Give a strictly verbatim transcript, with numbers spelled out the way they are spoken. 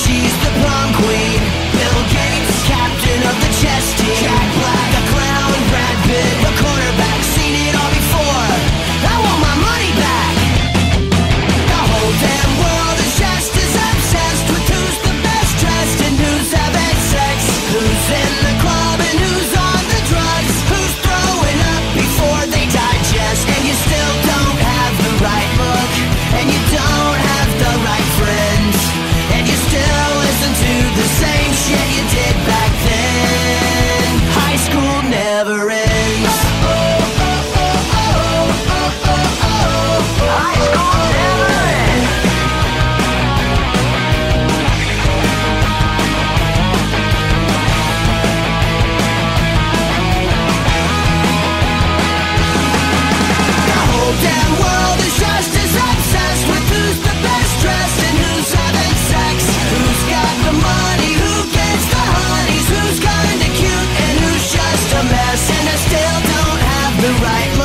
she's the prom queen. Bill Gates, captain of the chess team. Jack Black, a clown. Brad Pitt, a quarterback. Seen it all before. I want my money back. The whole damn world is just as obsessed with who's the best dressed and who's having sex, who's in the club and who's on the drugs, who's throwing up before they digest. And you still don't have the right look, and you don't have the right friends, and you still listen to the same shit you did back then. High school never ends. Oh, oh, oh, oh, oh, oh, oh, oh. High school never ends. The whole damn world is just as obsessed with who's the best dressed and who's having sex, who's got the money, who gets the honeys, who's kinda cute and who's just a mess, and I still don't have the right